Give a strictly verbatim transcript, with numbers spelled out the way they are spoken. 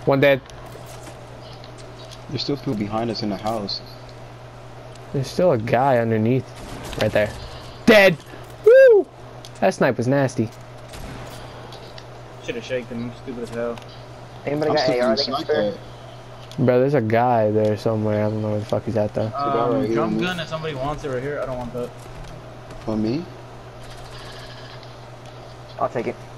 One dead. There's still people behind us in the house. There's still a guy underneath. Right there. Dead! Woo! That snipe was nasty. Should have shaken him. Stupid as hell. Anybody I'm got still A R getting they can sniped spare? at. Bro, there's a guy there somewhere. I don't know where the fuck he's at though. Um, right here, drum man. gun if somebody wants it right here. I don't want that. On me? I'll take it.